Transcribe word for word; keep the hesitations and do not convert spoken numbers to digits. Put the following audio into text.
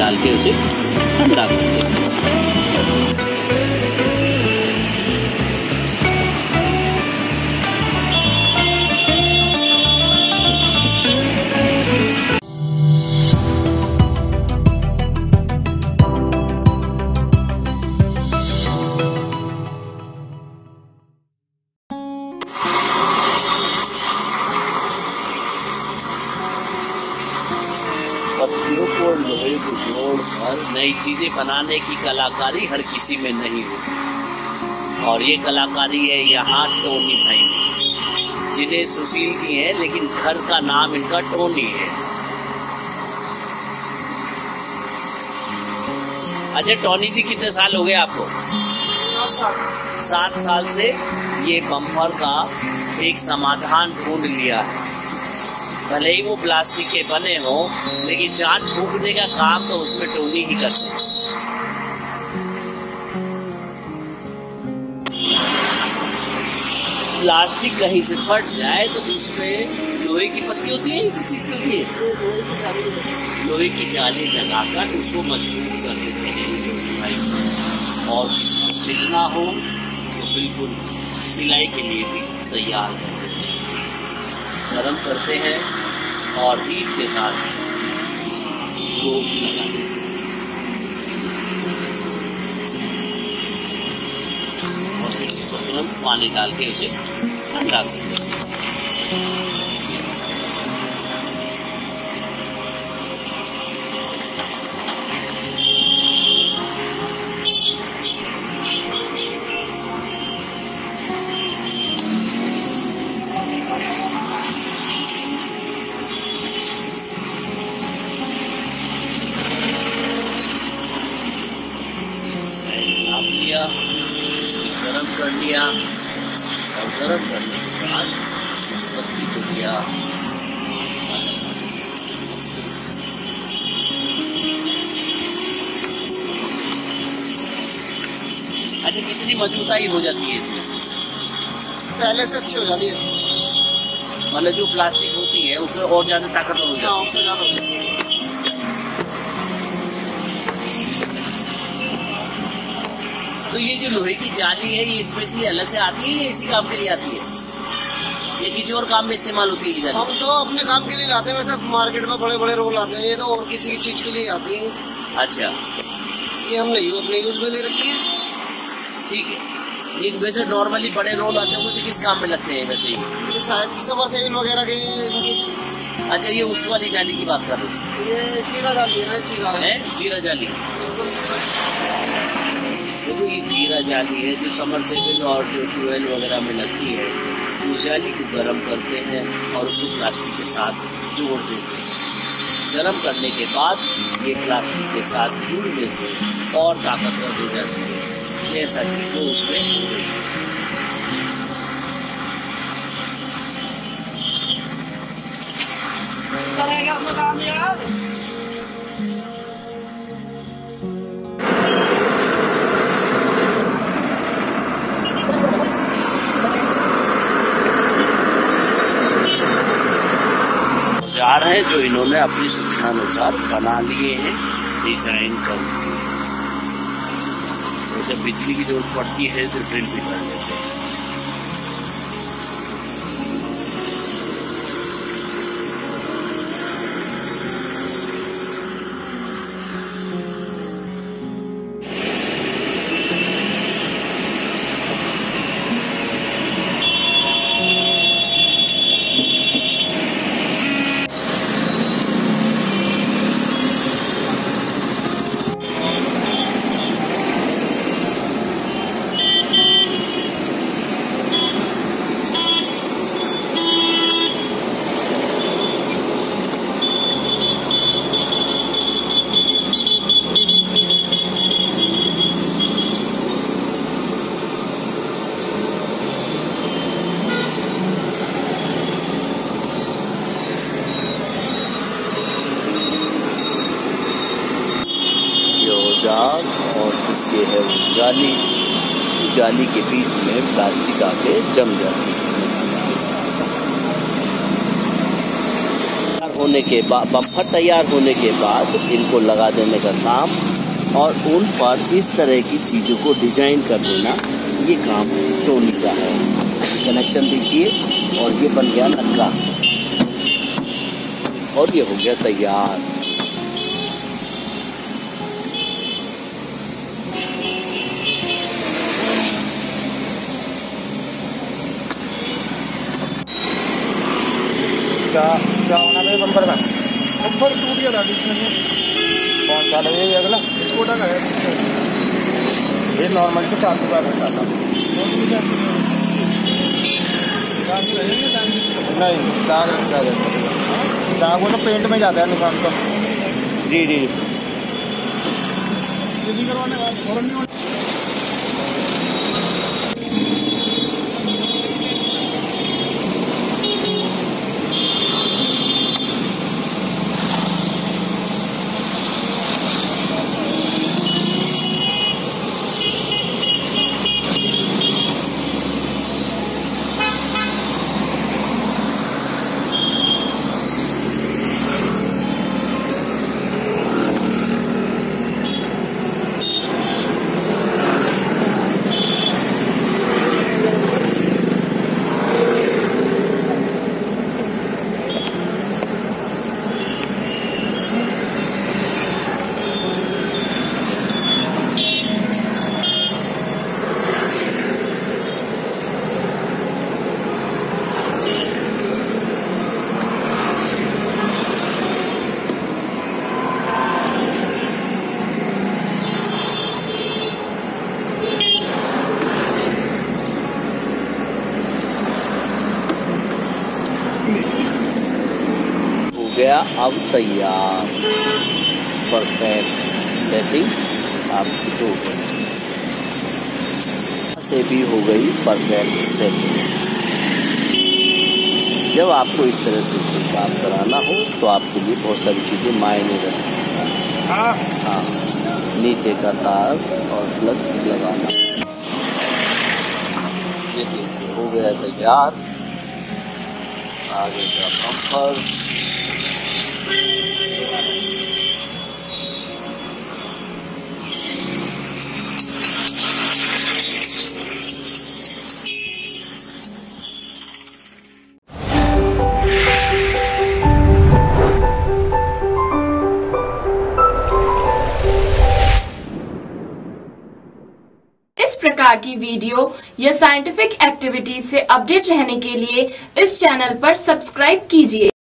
डाल के उसे ठंडा कर देते हैं। पत्तियों को लोहे को जोड़कर नई चीजें बनाने की कलाकारी हर किसी में नहीं होती, और ये कलाकारी है यहाँ टोनी भाई, जिन्हें सुशील की है लेकिन घर का नाम इनका टोनी है। अच्छा टोनी जी, कितने साल हो गए आपको? सात साल सात साल से ये बम्पर का एक समाधान ढूंढ लिया है। भले ही वो प्लास्टिक के बने हो, लेकिन जान फूकने का काम तो उसमें टोनी ही करते हैं। प्लास्टिक कहीं से फट जाए तो उसमें लोहे की पत्ती होती है, किस चीज के लिए? लोहे की जाली लगाकर उसको मजबूत कर देते हैं भाई, और किसी को सिलना हो तो बिल्कुल सिलाई के लिए भी तैयार कर देते हैं। गरम करते हैं और हीट के साथ इसको लगा देते हैं और फिर इसको तुरंत पानी डाल के उसे ठंडा कर देते हैं। लिया, गरम कर लिया और गरम करने के बाद पत्ती को किया। अच्छा कितनी मजबूताई हो जाती है इसमें? पहले से अच्छी हो जाती है, मतलब जो प्लास्टिक होती है उससे और ज्यादा ताकतवर हो जाती है। उससे ज्यादा हो जाती है। तो ये जो लोहे की जाली है ये स्पेशली अलग से आती है या इसी काम के लिए आती है, ये किसी और काम में इस्तेमाल होती है? हम तो अपने काम के लिए लाते हैं, वैसे मार्केट में बड़े बड़े रोल आते हैं, ये तो और किसी चीज के लिए आती है। अच्छा, ये हम नहीं अपने यूज में ले रखी है। ठीक है। ये वैसे नॉर्मली बड़े रोल आते हैं तो किस काम में लगते हैं वैसे? ये शायद समर सेविंग वगैरह के। अच्छा, ये उस वाली जाली की बात कर रहे हैं? ये जीरा जाली है। जीरा है जीरा जाली। देखो ये जीरा जाली है जो समर सेविंग और जो ट्यूबवेल वगैरह में लगती है। उस जाली को गर्म करते हैं और उसको प्लास्टिक के साथ जोड़ देते हैं। गर्म करने के बाद ये प्लास्टिक के साथ जुड़ने से और ताकतवर हो जाती है, जैसा कि वो उसमें हो रही है। उसमें काम यार। औजार हैं जो इन्होंने अपनी सुविधानुसार बना लिए हैं, डिजाइन कर। तो जब बिजली की जरूरत पड़ती है तो ड्रिल भी कर लेते हैं। औजार और ये है वो जाली, जाली के बीच में प्लास्टिक आके जम जाती है। होने के बाद, बम्पर तैयार होने के बाद इनको लगा देने का काम और उन पर इस तरह की चीज़ों को डिजाइन कर देना, ये काम टोनी का है। कनेक्शन देखिए और ये बन गया नक्का और ये हो गया तैयार। क्या क्या होना है बम्पर का? बम्पर टूट गया था बीच में से। कौन सा लगे ये अगला? स्कोडा का है। ये नॉर्मल से चार सौ का था। नहीं दाग लगता है, दाग वो तो पेंट में जाता है निशान तो। जी जी करवाने गया अब तैयार। परफेक्ट सेटिंग आपकी हो गई, से भी हो गई परफेक्ट सेटिंग। जब आपको इस तरह से कोई काम कराना हो तो आपके लिए बहुत सारी चीज़ें मायने रखती हैं। हाँ हाँ, नीचे का तार और प्लग लगाना। देखिए हो गया तैयार। आगे का बम्पर, इस प्रकार की वीडियो या साइंटिफिक एक्टिविटीज से अपडेट रहने के लिए इस चैनल पर सब्सक्राइब कीजिए।